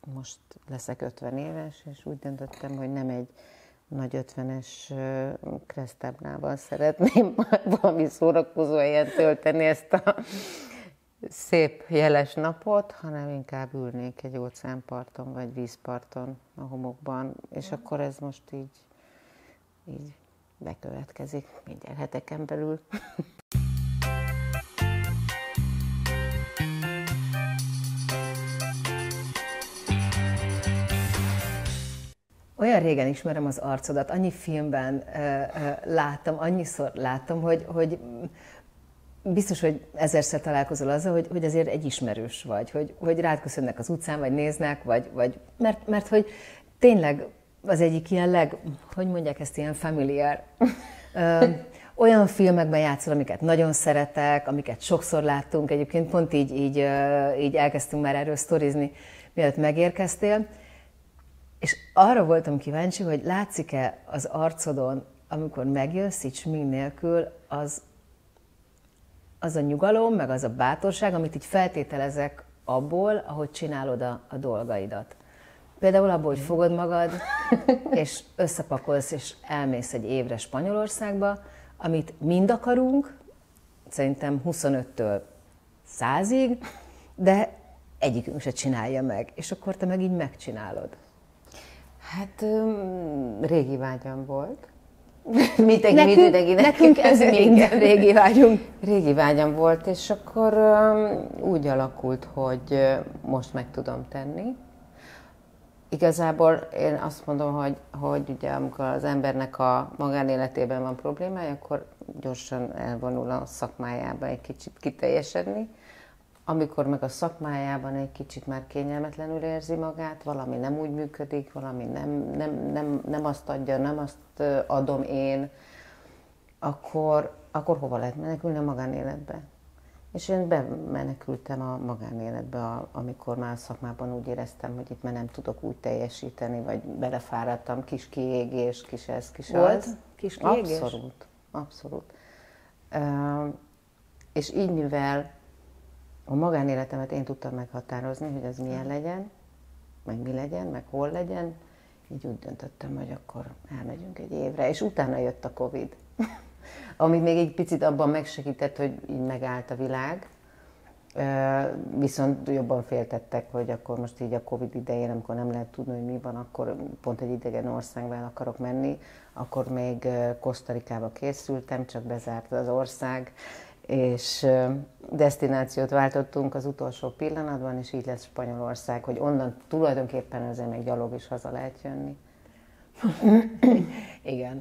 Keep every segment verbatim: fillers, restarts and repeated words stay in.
most leszek ötven éves, és úgy döntöttem, hogy nem egy nagy ötvenes kresztáblával szeretném valami szórakozó helyen tölteni ezt a szép jeles napot, hanem inkább ülnék egy óceánparton, vagy vízparton a homokban, és akkor ez most így, így bekövetkezik mindjárt heteken belül. Olyan régen ismerem az arcodat, annyi filmben uh, uh, láttam, annyiszor láttam, hogy, hogy biztos, hogy ezerszer találkozol azzal, hogy, hogy azért egy ismerős vagy, hogy, hogy rád köszönnek az utcán, vagy néznek, vagy, vagy mert, mert hogy tényleg az egyik ilyen leg, hogy mondják ezt, ilyen familiar. Uh, olyan filmekben játszol, amiket nagyon szeretek, amiket sokszor láttunk, egyébként pont így, így, uh, így elkezdtünk már erről sztorizni, mielőtt megérkeztél. És arra voltam kíváncsi, hogy látszik-e az arcodon, amikor megjössz, így smink nélkül, az, az a nyugalom, meg az a bátorság, amit így feltételezek abból, ahogy csinálod a, a dolgaidat. Például abból, hogy fogod magad, és összepakolsz, és elmész egy évre Spanyolországba, amit mind akarunk, szerintem huszonöttől százig, de egyikünk se csinálja meg, és akkor te meg így megcsinálod. Hát régi vágyam volt. Mindenki, nekünk, mindenkinek. nekünk ez mind régi vágyunk. Régi vágyam volt, és akkor um, úgy alakult, hogy most meg tudom tenni. Igazából én azt mondom, hogy, hogy ugye amikor az embernek a magánéletében van problémája, akkor gyorsan elvonul a szakmájába egy kicsit kiteljesedni. Amikor meg a szakmájában egy kicsit már kényelmetlenül érzi magát, valami nem úgy működik, valami nem, nem, nem, nem azt adja, nem azt adom én, akkor, akkor hova lehet menekülni? A magánéletbe. És én bemenekültem a magánéletbe, amikor már a szakmában úgy éreztem, hogy itt már nem tudok úgy teljesíteni, vagy belefáradtam, kis kiégés, kis ez, kis Volt az. kis kiégés? Abszolút, abszolút. Uh, és így, mivel a magánéletemet én tudtam meghatározni, hogy az milyen legyen, meg mi legyen, meg hol legyen, így úgy döntöttem, hogy akkor elmegyünk egy évre, és utána jött a Covid, ami még egy picit abban megsegített, hogy így megállt a világ, viszont jobban féltettek, hogy akkor most így a Covid idején, amikor nem lehet tudni, hogy mi van, akkor pont egy idegen országba el akarok menni, akkor még Kosztarikába készültem, csak bezárt az ország, és desztinációt váltottunk az utolsó pillanatban, és így lesz Spanyolország, hogy onnan tulajdonképpen azért még gyalog is haza lehet jönni. Igen.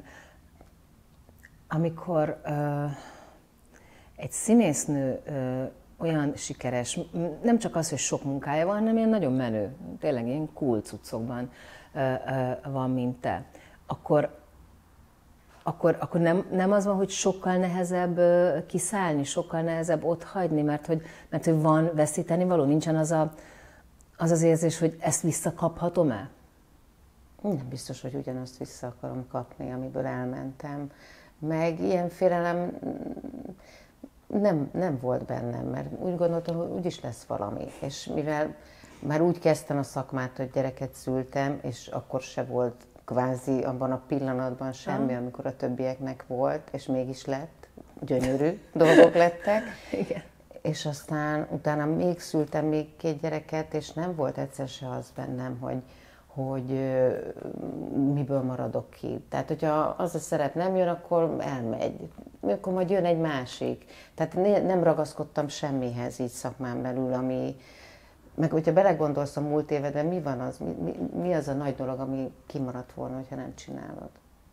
Amikor uh, egy színésznő uh, olyan sikeres, nem csak az, hogy sok munkája van, hanem ilyen nagyon menő, tényleg ilyen cool cuccokban uh, uh, van, mint te, akkor Akkor, akkor nem, nem az van, hogy sokkal nehezebb kiszállni, sokkal nehezebb ott hagyni, mert hogy, mert hogy van veszíteni való, nincsen az, a, az az érzés, hogy ezt visszakaphatom-e? Nem biztos, hogy ugyanazt vissza akarom kapni, amiből elmentem. Meg ilyen félelem nem, nem volt bennem, mert úgy gondoltam, hogy úgyis lesz valami. És mivel már úgy kezdtem a szakmát, hogy gyereket szültem, és akkor se volt kvázi abban a pillanatban semmi, ah. amikor a többieknek volt, és mégis lett, gyönyörű dolgok lettek. Igen. És aztán utána még szültem még két gyereket, és nem volt egyszer se az bennem, hogy, hogy miből maradok ki. Tehát, hogyha az a szerep nem jön, akkor elmegy. Akkor majd jön egy másik. Tehát nem ragaszkodtam semmihez így szakmán belül, ami... Meg hogyha belegondolsz a múlt évedben, mi van az, mi, mi, mi az a nagy dolog, ami kimaradt volna, hogyha nem csinálod?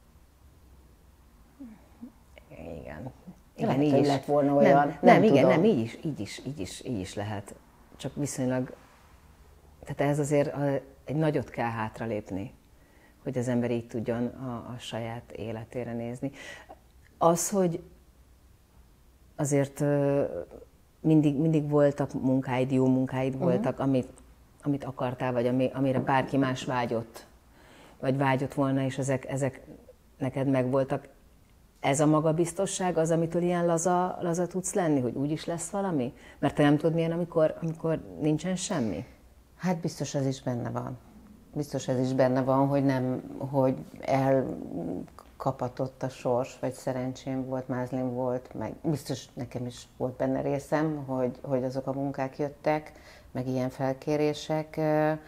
Igen. Igen, így is lett volna olyan. Nem, nem, nem igen, tudom. nem, így is, így is, így is, így is lehet. Csak viszonylag, tehát ez azért a, egy nagyot kell hátralépni, hogy az ember így tudjon a, a saját életére nézni. Az, hogy azért mindig, mindig voltak munkáid, jó munkáid uh-huh. voltak, amit, amit akartál, vagy ami, amire bárki más vágyott, vagy vágyott volna, és ezek, ezek neked megvoltak. Ez a magabiztosság az, amitől ilyen laza, laza tudsz lenni, hogy úgyis lesz valami? Mert te nem tudod milyen, amikor, amikor nincsen semmi? Hát biztos ez is benne van. Biztos ez is benne van, hogy nem, hogy elkapatott a sors, vagy szerencsém volt, mázlim volt, meg biztos nekem is volt benne részem, hogy, hogy azok a munkák jöttek, meg ilyen felkérések.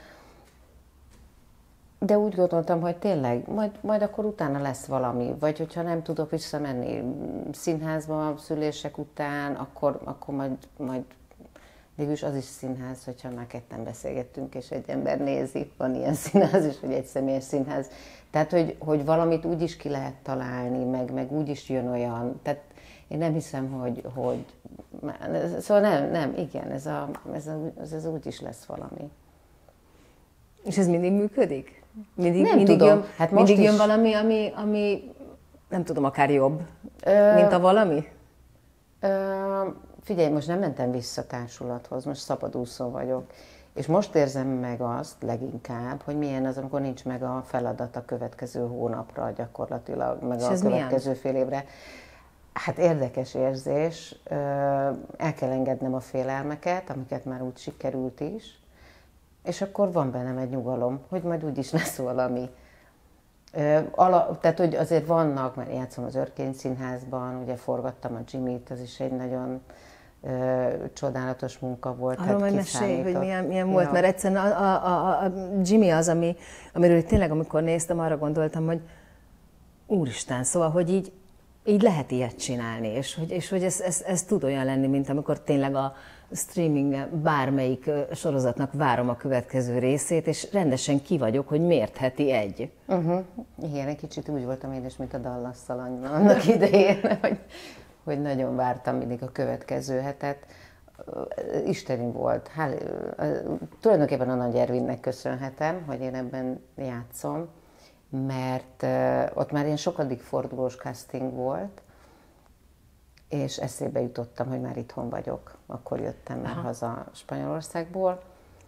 De úgy gondoltam, hogy tényleg, majd, majd akkor utána lesz valami, vagy hogyha nem tudok visszamenni színházba szülések után, akkor, akkor majd, majd végülis az is színház, hogyha már ketten beszélgettünk, és egy ember nézi, van ilyen színház is, vagy egy személyes színház. Tehát, hogy, hogy valamit úgy is ki lehet találni, meg, meg úgy is jön olyan. Tehát én nem hiszem, hogy... hogy szóval nem, nem, igen, ez, a, ez, a, ez, ez úgy is lesz valami. És ez mindig működik? Mindig, nem mindig tudom. Jön, Hát most mindig is... jön valami, ami, ami nem tudom, akár jobb, Ö... mint a valami? Ö... Figyelj, most nem mentem vissza társulathoz, most szabadúszó vagyok. És most érzem meg azt leginkább, hogy milyen az, amikor nincs meg a feladat a következő hónapra gyakorlatilag, meg és a következő milyen? Fél évre. Hát érdekes érzés. El kell engednem a félelmeket, amiket már úgy sikerült is. És akkor van bennem egy nyugalom, hogy majd úgyis lesz valami. Ala, tehát, hogy azért vannak, mert játszom az Örkény Színházban, ugye forgattam a Jimmy-t, az is egy nagyon ö, csodálatos munka volt. Arról majd mesélj, hogy milyen, milyen volt, ja. Mert egyszerűen a, a, a, a Jimmy az, ami, amiről tényleg, amikor néztem, arra gondoltam, hogy úristen, szóval, hogy így, így lehet ilyet csinálni, és hogy, és hogy ez, ez, ez tud olyan lenni, mint amikor tényleg a streaming bármelyik sorozatnak várom a következő részét, és rendesen ki vagyok, hogy miért heti egy. Uh-huh. Igen, egy kicsit úgy voltam én is, mint a Dallas-szal annak idején, hogy, hogy nagyon vártam mindig a következő hetet. Isteni volt. Hál, tulajdonképpen a Nagy Ervinnek köszönhetem, hogy én ebben játszom, mert ott már ilyen sokadik fordulós casting volt, és eszébe jutottam, hogy már itthon vagyok. Akkor jöttem már Aha. haza Spanyolországból,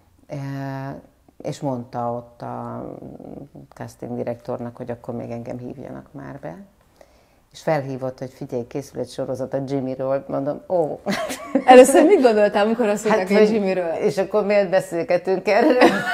és mondta ott a casting direktornak, hogy akkor még engem hívjanak már be. És felhívott, hogy figyelj, készül egy sorozat a Jimmyről, mondom, ó. Először mit gondoltál, amikor azt mondták, hát, hogy Jimmyről? És akkor miért beszélgetünk erről?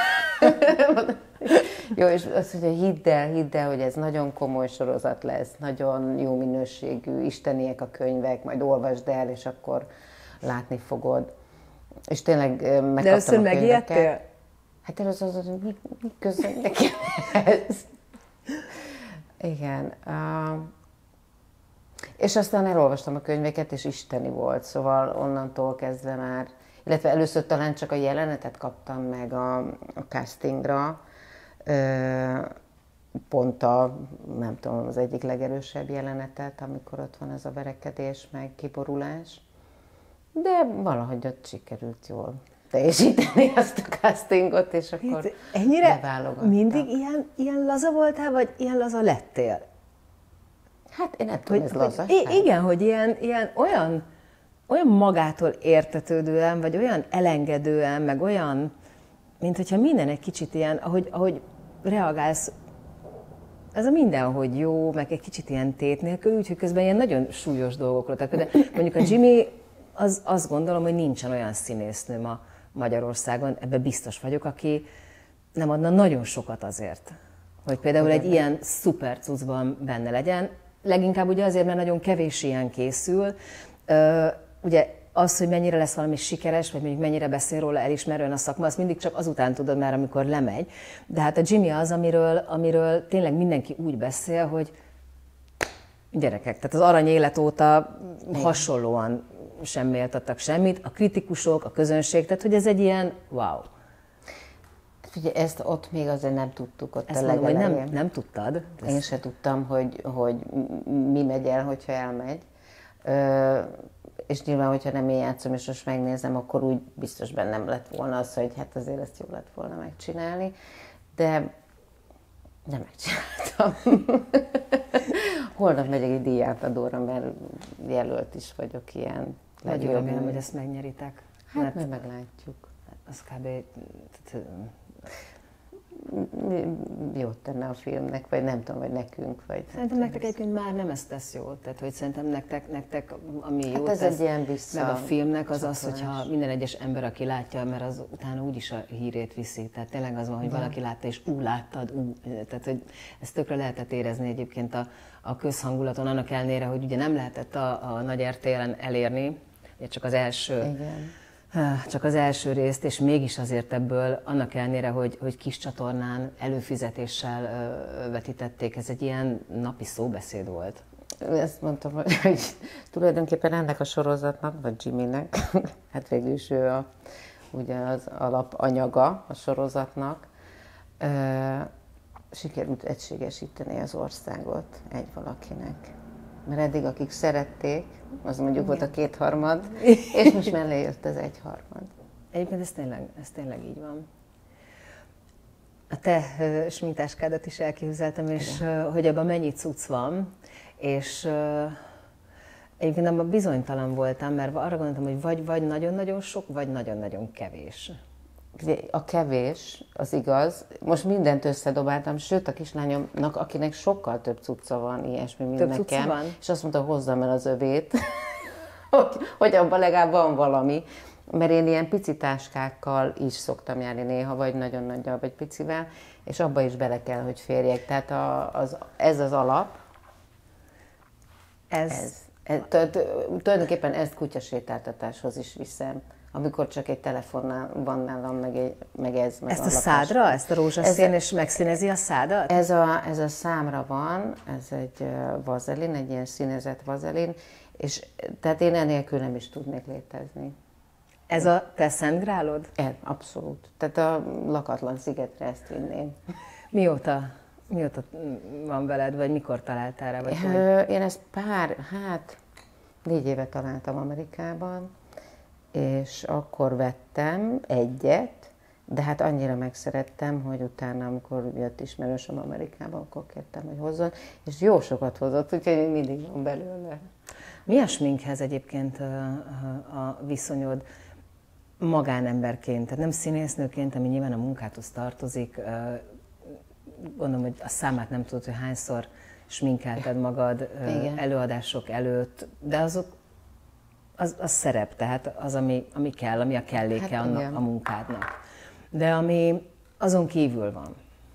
Jó, és azt mondja, hidd el, hidd el, hogy ez nagyon komoly sorozat lesz, nagyon jó minőségű, isteniek a könyvek, majd olvasd el, és akkor látni fogod. És tényleg megkaptam De először megijedtél? Hát először az, hogy mi, mi közön nekem ez? Igen. Uh, és aztán elolvastam a könyveket, és isteni volt, szóval onnantól kezdve már, illetve először talán csak a jelenetet kaptam meg a, a castingra, pont a, nem tudom, az egyik legerősebb jelenetet, amikor ott van ez a verekedés, meg kiborulás. De valahogy ott sikerült jól teljesíteni azt a castingot, és akkor Itt ennyire beválogattam. Mindig ilyen, ilyen laza voltál, vagy ilyen laza lettél? Hát én nem tudom, ez lazaság. Igen, hogy ilyen, ilyen olyan, olyan magától értetődően, vagy olyan elengedően, meg olyan, mint hogyha minden egy kicsit ilyen, ahogy, ahogy reagálsz, ez a mindenhogy jó, meg egy kicsit ilyen tét nélkül, úgyhogy közben ilyen nagyon súlyos dolgokról. Tehát például mondjuk a Jimmy, az, azt gondolom, hogy nincsen olyan színésznő ma Magyarországon, ebben biztos vagyok, aki nem adna nagyon sokat azért, hogy például egy ilyen szuper cuccban benne legyen. Leginkább ugye azért, mert nagyon kevés ilyen készül. Ugye az, hogy mennyire lesz valami sikeres, vagy mondjuk mennyire beszél róla elismerően a szakma, azt mindig csak azután tudod már, amikor lemegy. De hát a Jimmy az, amiről, amiről tényleg mindenki úgy beszél, hogy gyerekek, tehát az arany élet óta hasonlóan sem méltattak semmit. A kritikusok, a közönség, tehát hogy ez egy ilyen wow. Ugye ezt ott még azért nem tudtuk ott ezt a mondom, hogy nem, nem tudtad. Én se tudtam, hogy, hogy mi megy el, hogyha elmegy. Ö, és nyilván, hogyha nem én játszom, és most megnézem, akkor úgy biztos bennem lett volna az, hogy hát azért ezt jó lett volna megcsinálni. De nem megcsináltam. Holnap megyek egy díjátadóra, mert jelölt is vagyok ilyen. Nagyon remélem, hogy ezt megnyeritek. Hát mert meglátjuk. Az kb. jót tenne a filmnek, vagy nem tudom, vagy nekünk, vagy... Szerintem nektek egyébként már nem ezt tesz jót, tehát hogy szerintem nektek, nektek ami hát jót ez tesz, egy ilyen vissza, meg a filmnek az az, csatolás. hogyha minden egyes ember, aki látja, mert az utána úgyis a hírét viszi, tehát tényleg az van, hogy valaki látta, és ú, láttad, ú, tehát hogy ezt tökre lehetett érezni egyébként a, a közhangulaton, annak ellenére, hogy ugye nem lehetett a, a nagy er té el-en elérni, ugye csak az első... Igen. Csak az első részt, és mégis azért ebből, annak ellenére, hogy, hogy kis csatornán előfizetéssel ö, vetítették, ez egy ilyen napi szóbeszéd volt. Ezt mondtam, hogy, hogy tulajdonképpen ennek a sorozatnak, vagy Jimmynek, hát végül is ő a, ugye az alapanyaga a sorozatnak, ö, sikerült egységesíteni az országot egy valakinek. Mert eddig, akik szerették, az mondjuk igen. volt a kétharmad, és most mellé jött az egyharmad. Egyébként ez tényleg, ez tényleg így van. A te uh, smintáskádat is elképzeltem, és uh, hogy abban mennyi cucc van, és uh, egyébként abban bizonytalan voltam, mert arra gondoltam, hogy vagy, vagy nagyon-nagyon sok, vagy nagyon-nagyon kevés. A kevés, az igaz. Most mindent összedobáltam, sőt a kislányomnak, akinek sokkal több cucca van, ilyesmi, mint több nekem. Van? És azt mondta, hozzam el az övét, hogy, hogy abban legalább van valami. Mert én ilyen pici táskákkal is szoktam járni néha, vagy nagyon nagyjal, vagy picivel, és abba is bele kell, hogy férjek. Tehát a, az, ez az alap. Ez. ez. ez tulajdonképpen ezt kutyasétáltatáshoz is viszem. Amikor csak egy telefonnál van nálam, meg, egy, meg ez, meg ezt a, a szádra? Lakás. Ezt a rózsaszín, és megszínezi a szádat? Ez a, ez a számra van, ez egy vazelin, egy ilyen színezett vazelin, és tehát én enélkül nem is tudnék létezni. Ez a te szent grálod? E, abszolút. Tehát a lakatlan szigetre ezt vinném. Mióta? Mióta van veled, vagy mikor találtál rá? Vagy én ezt pár, hát négy éve találtam Amerikában, és akkor vettem egyet, de hát annyira megszerettem, hogy utána, amikor jött ismerősöm Amerikában, akkor kértem, hogy hozzon, és jó sokat hozott, úgyhogy még mindig van belőle. Mi a sminkhez egyébként a viszonyod magánemberként, tehát nem színésznőként, ami nyilván a munkához tartozik, gondolom, hogy a számát nem tudod, hogy hányszor sminkelted magad igen. előadások előtt, de azok Az, az szerep, tehát az, ami, ami kell, ami a kelléke hát, annak a munkádnak. De ami azon kívül van.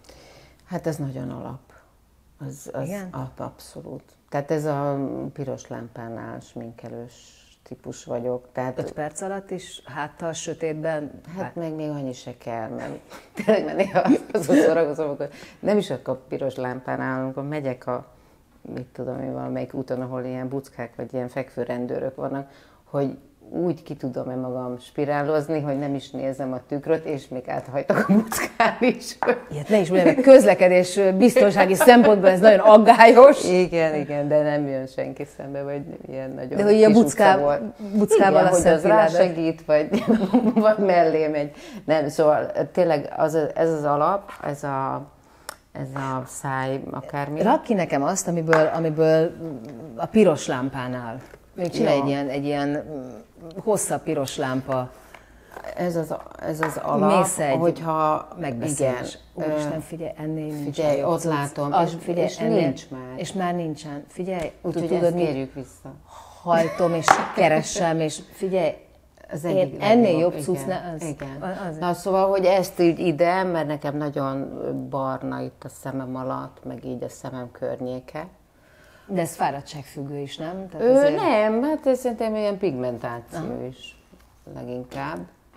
Hát ez nagyon alap. Az, az alap, abszolút. Tehát ez a piros lámpánál sminkelős típus vagyok. Tehát Öt perc alatt is háttal, sötétben? Hát bár... meg még annyi se kell, mert tényleg már néha azon szórakozom, akkor nem is a piros lámpánál, amikor megyek a, mit tudom én, valamelyik úton, ahol ilyen buckák vagy ilyen fekvő rendőrök vannak, hogy úgy ki tudom-e magam spirálozni, hogy nem is nézem a tükröt, és még áthajtok a buckán is. Ilyet ne is mondjam, mert közlekedés biztonsági szempontból ez nagyon aggályos. Igen, igen, de nem jön senki szembe, vagy ilyen nagyon de hogy a bucká, buckával igen, a hogy az rásegít, vagy, vagy mellé megy. Nem, szóval tényleg az, ez az alap, ez a, ez a száj akármi. Rak ki nekem azt, amiből, amiből a piros lámpánál. Még csinálj egy ilyen, egy ilyen hosszabb piros lámpa. Ez az, ez az alap, mész egy hogyha megbeszélés. Úristen, figyelj, ennél nincs. Figyelj, ott látom, a, és, figyelj, és ennél, nincs már. És már nincsen. Figyelj, úgyhogy ezt kérjük vissza. Hajtom, és keresem, és figyelj, az én ennél jobb cucc ne, az, igen. Az, na szóval, hogy ezt így ide, mert nekem nagyon barna itt a szemem alatt, meg így a szemem környéke. De ez fáradtságfüggő is, nem? Tehát Ö, azért... Nem, hát ez szerintem ilyen pigmentáció aha. is leginkább.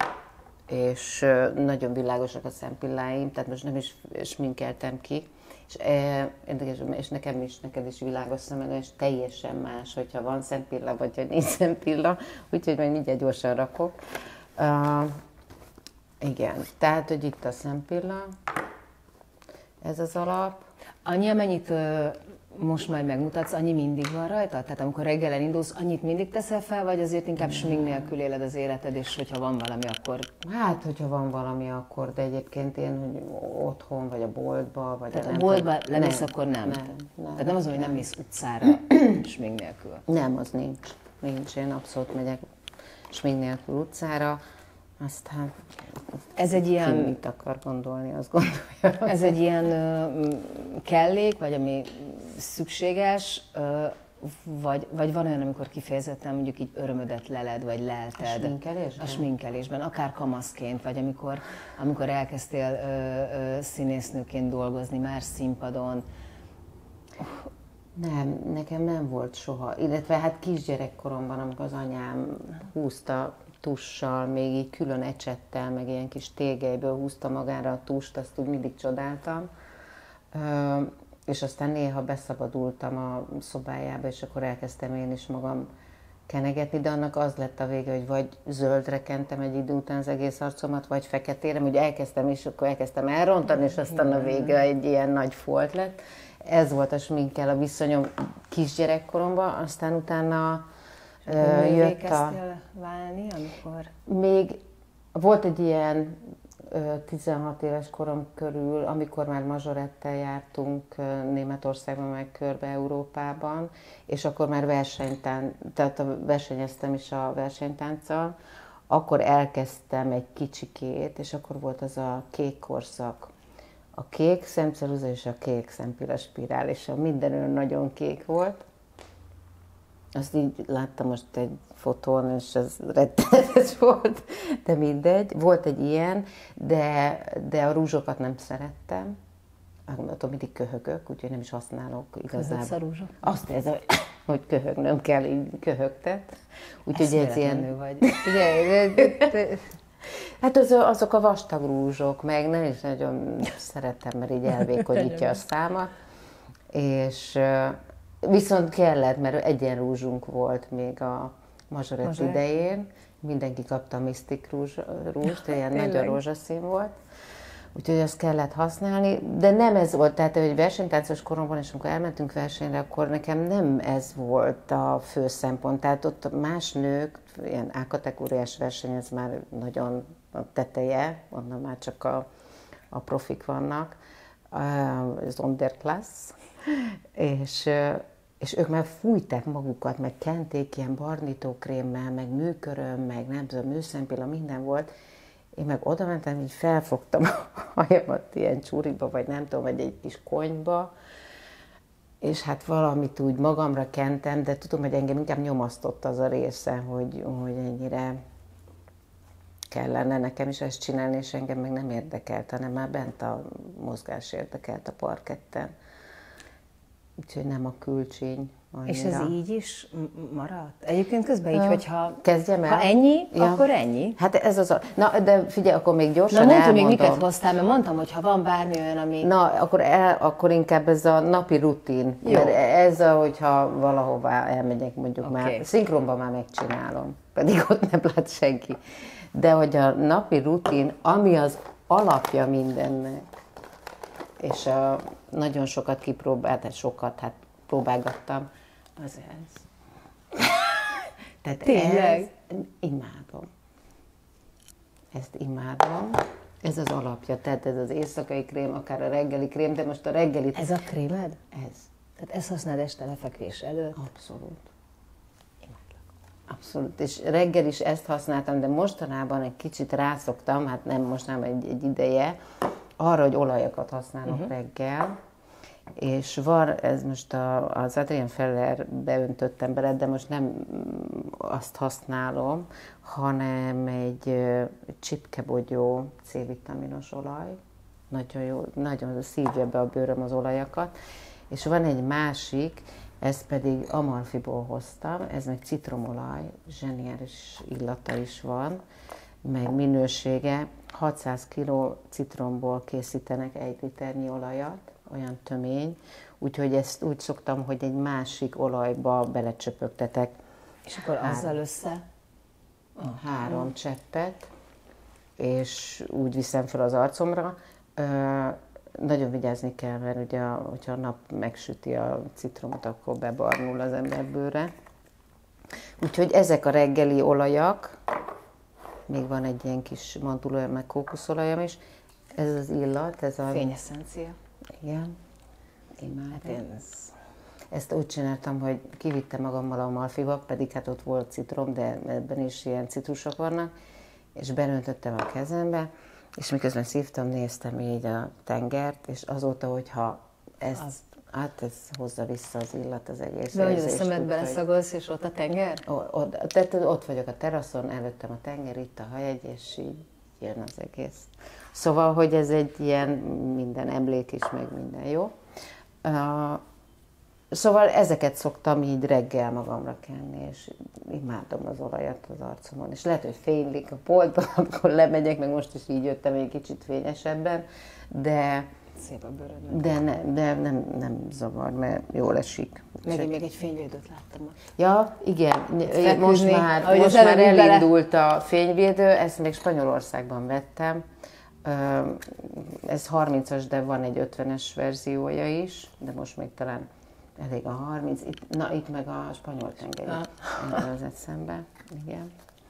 És nagyon világosak a szempilláim, tehát most nem is sminkeltem ki. És, és nekem is, neked is világos szemed, és teljesen más, hogyha van szempilla, vagy hogy nincs szempilla. Úgyhogy majd mindjárt gyorsan rakok. Uh, igen, tehát, hogy itt a szempilla, ez az alap. Annyi, amennyit uh, most majd megmutatsz, annyi mindig van rajta? Tehát amikor reggel elindulsz, annyit mindig teszel fel, vagy azért inkább smink nélkül éled az életed, és hogyha van valami, akkor... Hát, hogyha van valami, akkor, de egyébként én, hogy otthon, vagy a boltba, vagy... Tehát a boltba lemész, akkor nem. nem, nem. Tehát nem az, hogy nem mész utcára smink nélkül. Nem, az nincs. Nincs. Én abszolút megyek smink nélkül utcára. Aztán ez egy ilyen... mit akar gondolni, azt gondolja. Ez egy ilyen ö, kellék, vagy ami szükséges, ö, vagy, vagy van olyan, amikor kifejezetten mondjuk így örömödet leled, vagy lelted. A sminkelésben? A sminkelésben, akár kamaszként, vagy amikor, amikor elkezdtél ö, ö, színésznőként dolgozni, már színpadon. Nem, nekem nem volt soha. Illetve hát kisgyerekkoromban, amikor az anyám húzta tussal, még így külön ecsettel, meg ilyen kis tégelyből húzta magára a tust, azt úgy mindig csodáltam. Ö, és aztán néha beszabadultam a szobájába, és akkor elkezdtem én is magam kenegetni, de annak az lett a vége, hogy vagy zöldre kentem egy idő után az egész arcomat, vagy feketére, ugye elkezdtem, és akkor elkezdtem elrontani, és aztán a vége egy ilyen nagy folt lett. Ez volt a sminkkel a viszonyom kisgyerekkoromban, aztán utána uh, jött a... válni, amikor... Még volt egy ilyen tizenhat éves korom körül, amikor már mazsorettel jártunk Németországban, meg körbe Európában, és akkor már versenytán, tehát versenyeztem is a versenytánccal, akkor elkezdtem egy kicsikét, és akkor volt az a kék korszak. A kék szemceruza és a kék szempiraspirál, és a minden nagyon kék volt. Azt így láttam most egy fotón, és ez rettenetes volt, de mindegy. Volt egy ilyen, de, de a rúzsokat nem szerettem. Attól mindig köhögök, úgyhogy nem is használok igazából. Köhögsz a rúzsok? Azt ez, hogy köhögnöm kell, így köhögtet. Úgyhogy ez ilyen... vagy. Hát az, azok a vastag rúzsok, meg nem is nagyon szeretem, mert így elvékonyítja a számat. És viszont kellett, mert egyenrúzsunk volt még a mazsorett Mazsor. idején. Mindenki kapta a Mystic rúzs, rúzst, ilyen nagyon rózsaszín volt. Úgyhogy azt kellett használni, de nem ez volt, tehát hogy versenytáncos koromban, és amikor elmentünk versenyre, akkor nekem nem ez volt a fő szempont. Tehát ott más nők, ilyen A-kategóriás verseny, ez már nagyon a teteje, onnan már csak a, a profik vannak, az Underklass, és, és ők már fújták magukat, meg kenték ilyen barnítókrémmel, meg műköröm, meg nem tudom, műszempilla, minden volt. Én meg oda mentem, így felfogtam a hajamat ilyen csúriba, vagy nem tudom, vagy egy kis konyba, és hát valamit úgy magamra kentem, de tudom, hogy engem inkább nyomasztott az a része, hogy, hogy ennyire kellene nekem is ezt csinálni, és engem meg nem érdekelt, hanem már bent a mozgás érdekelt a parketten. Úgyhogy nem a külcsíny. Annyira. És ez így is maradt? Egyébként közben így, hogyha kezdjem el? Ha ennyi, ja. akkor ennyi. Hát ez az a... Na, de figyelj, akkor még gyorsan Na, mondtam elmondom. még miket hoztál, mert mondtam, hogy ha van bármi olyan, ami... Na, akkor, el, akkor inkább ez a napi rutin. Jó. Mert ez a, hogyha valahová elmegyek, mondjuk okay. már, szinkronban már megcsinálom, pedig ott nem lát senki. De hogy a napi rutin, ami az alapja mindennek, és a, nagyon sokat kipróbált, hát sokat, hát próbálgattam, az ez. Tehát tényleg? Ez, imádom. Ezt imádom. Ez az alapja, tehát ez az éjszakai krém, akár a reggeli krém, de most a reggelit... Ez a krémed? Ez. Tehát ezt használod este lefekvés előtt? Abszolút. Abszolút. És reggel is ezt használtam, de mostanában egy kicsit rászoktam, hát nem mostanában egy, egy ideje, arra, hogy olajakat használok uh-huh. reggel. És van, ez most a, az Adrien Feller beöntöttem bele, de most nem azt használom, hanem egy, egy csipkebogyó C-vitaminos olaj. Nagyon jó, nagyon szívja be a bőröm az olajakat. És van egy másik, ezt pedig Amalfiból hoztam, ez meg citromolaj, zseniális illata is van, meg minősége. hatszáz kiló citromból készítenek egy liternyi olajat, olyan tömény, úgyhogy ezt úgy szoktam, hogy egy másik olajba belecsöpögtetek. És akkor három, azzal össze? Három cseppet, és úgy viszem fel az arcomra. Ö, nagyon vigyázni kell, mert ugye, hogyha a nap megsüti a citromot, akkor bebarnul az ember bőre. Úgyhogy ezek a reggeli olajak, még van egy ilyen kis mandulója, meg kókuszolajam is, ez az illat, ez a... Fényesszencia. Igen, imádom. Ezt úgy csináltam, hogy kivittem magammal a Amalfiba, pedig hát ott volt citrom, de ebben is ilyen citrusok vannak, és belöntöttem a kezembe, és miközben szívtam, néztem így a tengert, és azóta, hogyha ezt, az. hát ez hozza vissza az illat, az egész de hogy a szemedbe leszagolsz, és ott a tenger? Ott, ott, ott vagyok a teraszon, előttem a tenger, itt a hajegy, és így jön az egész. Szóval, hogy ez egy ilyen minden emlék is, meg minden jó. Uh, szóval ezeket szoktam így reggel magamra kenni, és imádom az olajat az arcomon. És lehet, hogy fénylik a polton, akkor lemegyek, meg most is így jöttem egy kicsit fényesebben, de szép a bőröd. De, ne, de nem, nem zavar, mert jól esik. Meg én még egy fényvédőt láttam. Ja, igen. Feküdni, most már, most már elindult bele. A fényvédő, ezt még Spanyolországban vettem. Ez harmincas, de van egy ötvenes verziója is, de most még talán elég a harminc. Itt, na, itt meg a spanyol tengeri vezet szembe. Igen.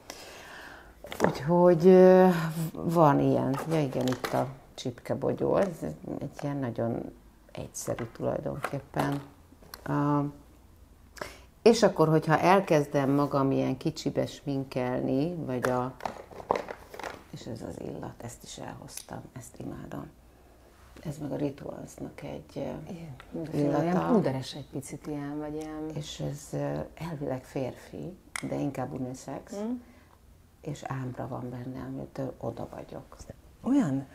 Úgyhogy van ilyen. Ja igen, itt a csipkebogyó, ez egy ilyen nagyon egyszerű tulajdonképpen. Uh, és akkor, hogyha elkezdem magam ilyen kicsibe sminkelni, vagy a... és ez az illat, ezt is elhoztam, ezt imádom. Ez meg a Ritualsnak egy uh, illata. Ilyen púderes egy picit ilyen, vagy ilyen... És ez uh, elvileg férfi, de inkább unisex, mm. és ámbra van benne, amitől oda vagyok. Olyan...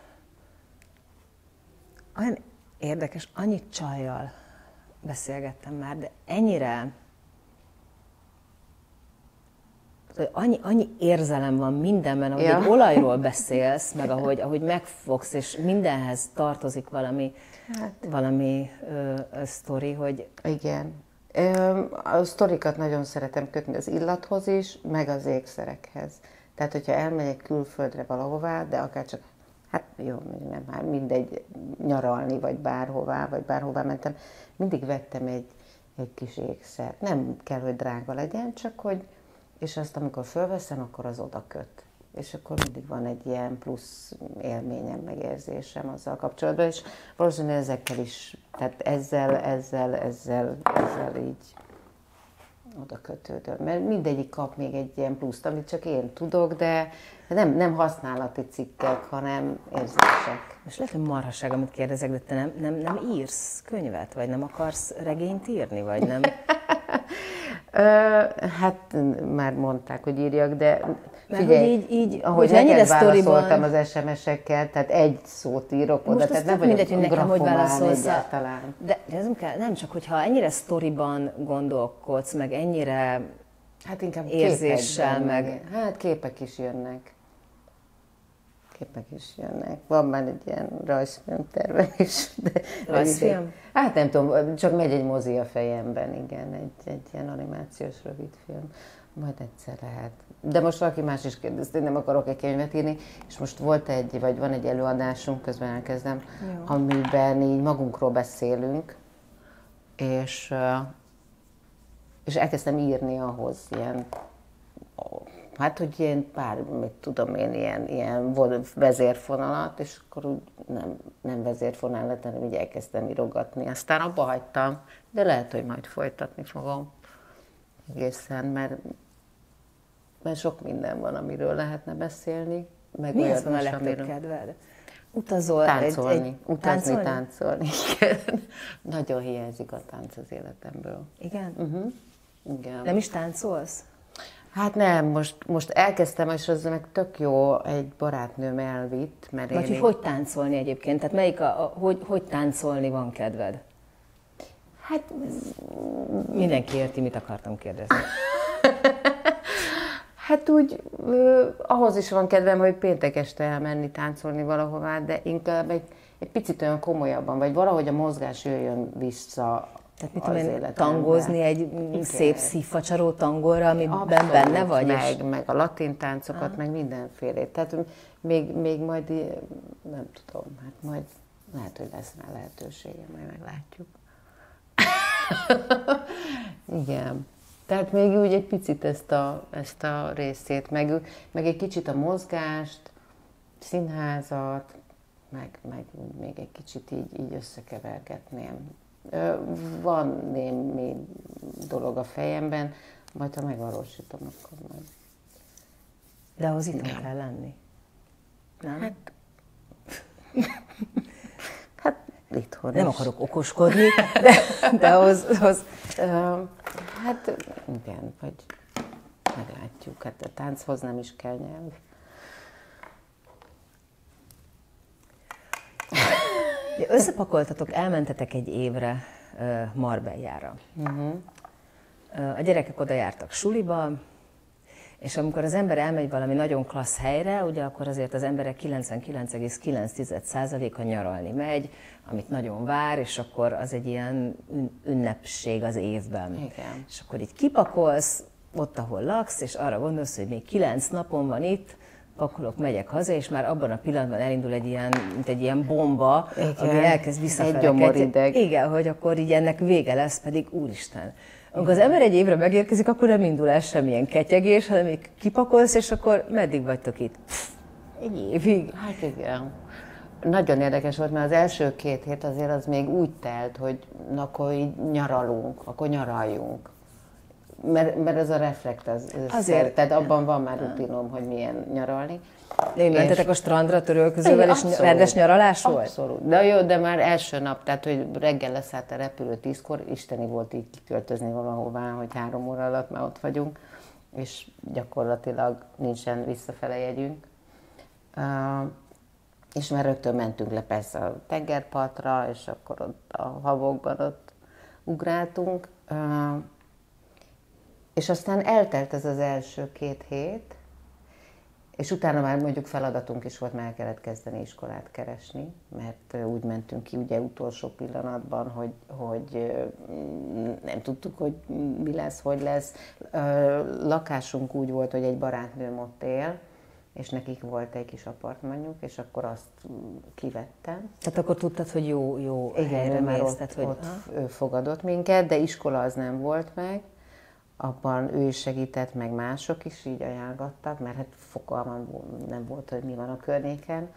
Olyan érdekes, annyi csajjal beszélgettem már, de ennyire, annyi, annyi érzelem van mindenben, ahogy ja. egy olajról beszélsz, meg ahogy, ahogy megfogsz, és mindenhez tartozik valami, hát. valami ö, ö, sztori, hogy... Igen. A sztorikat nagyon szeretem kötni az illathoz is, meg az ékszerekhez. Tehát, hogyha elmegyek külföldre valahová, de akár csak hát jó, nem, már mindegy, nyaralni, vagy bárhová, vagy bárhová mentem, mindig vettem egy, egy kis ékszert. Nem kell, hogy drága legyen, csak hogy, és azt amikor fölveszem, akkor az oda köt. És akkor mindig van egy ilyen plusz élményem, megérzésem azzal kapcsolatban, és valószínűleg ezekkel is, tehát ezzel, ezzel, ezzel, ezzel így oda kötődöm. Mert mindegyik kap még egy ilyen pluszt, amit csak én tudok, de nem, nem használati cikkek, hanem érzések. És lehet, hogy marhaság, amit kérdezek, de te nem, nem, nem írsz könyvet, vagy nem akarsz regényt írni, vagy nem? Hát már mondták, hogy írjak, de figyelj, így, így, ahogy neked válaszoltam az es em es-ekkel, tehát egy szót írok oda, tehát nem vagyok mindegy, hogy nekem hogy válaszolsz. Egyáltalán. De, de ez nem kell, nem csak, hogyha ennyire sztoriban gondolkodsz, meg ennyire hát inkább érzéssel, meg... meg... Hát képek is jönnek. Képek is jönnek. Van már egy ilyen rajzfilm tervem is. De rajzfilm? Hát nem tudom, csak megy egy mozi a fejemben, igen, egy, egy ilyen animációs rövidfilm. Majd egyszer lehet. De most valaki más is kérdezte, hogy nem akarok egy könyvet írni, és most volt egy, vagy van egy előadásunk, közben elkezdem, jó. Amiben így magunkról beszélünk, és, és elkezdtem írni ahhoz ilyen, hát, hogy ilyen pár, mit tudom én, ilyen, ilyen vezérfonalat, és akkor úgy nem, nem vezérfonal lett, hanem így elkezdtem írogatni. Aztán abba hagytam, de lehet, hogy majd folytatni fogom egészen, mert, mert sok minden van, amiről lehetne beszélni. Meg mi az van a legtöbb kedved? Utazol? Táncolni. Egy, egy, Utazni, táncolni. táncolni. Igen. Nagyon hiányzik a tánc az életemből. Igen? Uh-huh. Igen. Nem is táncolsz? Hát nem, most, most elkezdtem, és az meg tök jó, egy barátnőm elvitt, mert Vagy én... hogy én... hogy táncolni egyébként? Tehát melyik a, a hogy, hogy táncolni van kedved? Hát... Mindenki érti, mit akartam kérdezni. Hát úgy, ö, ahhoz is van kedvem, hogy péntek este elmenni táncolni valahová, de inkább egy, egy picit olyan komolyabban, vagy valahogy a mozgás jöjjön vissza. Tehát mit tudom én, tangozni egy igen. szép szívfacsaró tangóra, amiben abszolút, benne vagy? Meg, és... meg a latin táncokat, ah. meg mindenfélét. Tehát még, még majd, nem tudom, hát majd lehet, hogy lesz rá lehetősége, majd meglátjuk. Igen. Tehát még úgy egy picit ezt a, ezt a részét, meg, meg egy kicsit a mozgást, színházat, meg, meg még egy kicsit így, így összekevergetném. Van némi dolog a fejemben, majd ha megvalósítom, akkor majd De ahhoz itthon kell lenni. Nem? Hát, hát itthon Nem is. akarok okoskodni, de, de ahhoz... ahhoz... Uh, hát igen, vagy meglátjuk. Hát a tánchoz nem is kell nyelv. Összepakoltatok, elmentetek egy évre uh, Marbellára. Uh-huh. Uh, a gyerekek oda jártak suliba, és amikor az ember elmegy valami nagyon klassz helyre, ugye akkor azért az emberek kilencvenkilenc egész kilenc százaléka nyaralni megy, amit nagyon vár, és akkor az egy ilyen ünnepség az évben. Igen. És akkor így kipakolsz, ott, ahol laksz, és arra gondolsz, hogy még kilenc napon van itt, pakolok, megyek haza, és már abban a pillanatban elindul egy ilyen, mint egy ilyen bomba, igen, ami elkezd visszafele. Egy gyomorideg. Igen, hogy akkor így ennek vége lesz, pedig úristen. Amikor az ember egy évre megérkezik, akkor nem indul el semmilyen ketyegés, hanem még kipakolsz, és akkor meddig vagytok itt? Pff, egy évig. Hát igen. Nagyon érdekes volt, mert az első két hét azért az még úgy telt, hogy na, akkor így nyaralunk, akkor nyaraljunk. Mert, mert ez a reflekt, az, azért, tehát abban van már rutinom, hogy milyen nyaralni. Én mentetek a strandra törölközővel, és rendes nyaralás volt? Abszolút. De jó, de már első nap, tehát hogy reggel leszállt a repülő tízkor, isteni volt így kiköltözni valahová, hogy három óra alatt már ott vagyunk, és gyakorlatilag nincsen visszafele jegyünk. Uh, és már rögtön mentünk le persze a tengerpartra, és akkor ott a havokban ott ugráltunk. Uh, és aztán eltelt ez az első két hét, és utána már mondjuk feladatunk is volt, mert el kellett kezdeni iskolát keresni, mert úgy mentünk ki ugye utolsó pillanatban, hogy, hogy nem tudtuk, hogy mi lesz, hogy lesz. Lakásunk úgy volt, hogy egy barátnőm ott él, és nekik volt egy kis apartmanjuk, és akkor azt kivettem. Tehát akkor tudtad, hogy jó, jó igen, helyre már mész, ott, tehát, hogy... ott ő fogadott minket, de iskola az nem volt meg. Abban ő is segített, meg mások is így ajánlottak, mert hát fogalmam nem volt, hogy mi van a környéken.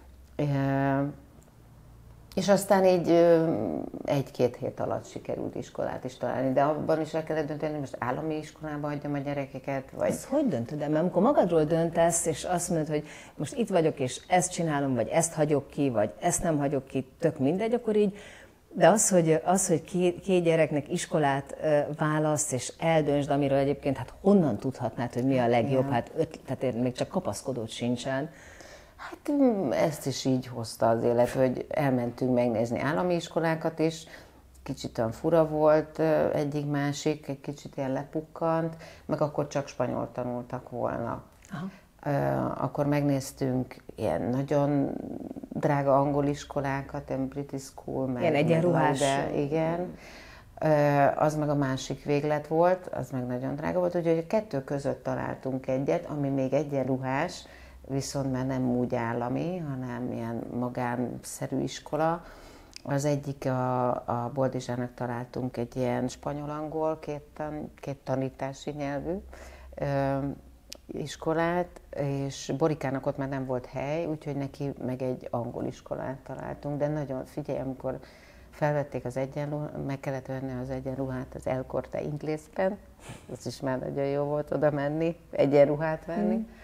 És aztán így egy-két hét alatt sikerült iskolát is találni, de abban is el kellett dönteni, hogy most állami iskolába adjam a gyerekeket, vagy... Ezt hogy döntöd el? Mert amikor magadról döntesz, és azt mondod, hogy most itt vagyok, és ezt csinálom, vagy ezt hagyok ki, vagy ezt nem hagyok ki, tök mindegy, akkor így. De az, hogy, az, hogy két, két gyereknek iskolát uh, választ, és eldöntsd, amiről egyébként, hát honnan tudhatnád, hogy mi a legjobb, hát öt, tehát még csak kapaszkodót sincsen. Hát ezt is így hozta az élet, hogy elmentünk megnézni állami iskolákat is, kicsit olyan fura volt egyik-másik, egy kicsit ilyen lepukkant, meg akkor csak spanyol tanultak volna. Aha. Akkor megnéztünk ilyen nagyon drága angol iskolákat, ilyen British School, meg... Ilyen egyenruhás. De, igen. Az meg a másik véglet volt, az meg nagyon drága volt, úgyhogy a kettő között találtunk egyet, ami még egyenruhás, viszont már nem úgy állami, hanem ilyen magánszerű iskola. Az egyik a, a Boldizsának találtunk egy ilyen spanyol-angol, két, tan, két tanítási nyelvű ö, iskolát, és Borikának ott már nem volt hely, úgyhogy neki meg egy angol iskolát találtunk, de nagyon figyelj, amikor felvették az egyenruhát, meg kellett venni az egyenruhát az El Corte Inglésben, az is már nagyon jó volt oda menni, egyenruhát venni. Mm.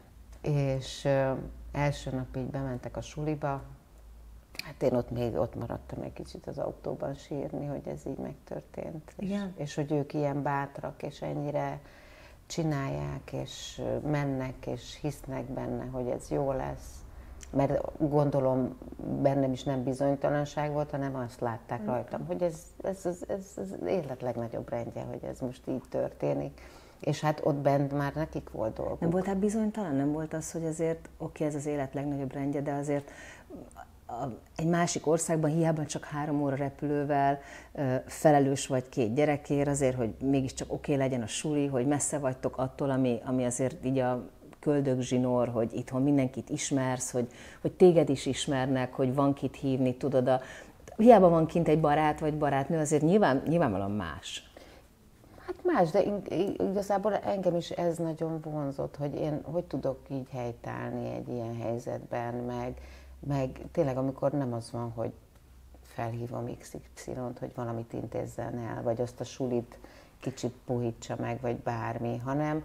És ö, első nap így bementek a suliba, hát én ott még ott maradtam egy kicsit az autóban sírni, hogy ez így megtörtént. És, és hogy ők ilyen bátrak, és ennyire csinálják, és mennek, és hisznek benne, hogy ez jó lesz. Mert gondolom bennem is nem bizonytalanság volt, hanem azt látták rajtam, hogy ez, ez, ez, ez, ez az élet legnagyobb rendje, hogy ez most így történik. És hát ott bent már nekik volt dolguk. Nem voltál bizonytalan? Nem volt az, hogy azért, oké, ez az élet legnagyobb rendje, de azért a, egy másik országban hiába csak három óra repülővel felelős vagy két gyerekért, azért, hogy mégiscsak oké legyen a suli, hogy messze vagytok attól, ami, ami azért így a köldögzsinór, hogy itthon mindenkit ismersz, hogy, hogy téged is ismernek, hogy van kit hívni, tudod, a, hiába van kint egy barát vagy barátnő, azért nyilván, nyilvánvalóan más. Hát más, de igazából engem is ez nagyon vonzott, hogy én hogy tudok így helytállni egy ilyen helyzetben, meg, meg tényleg amikor nem az van, hogy felhívom iksz ipszilont, hogy valamit intézzen el, vagy azt a sulit kicsit puhítsa meg, vagy bármi, hanem,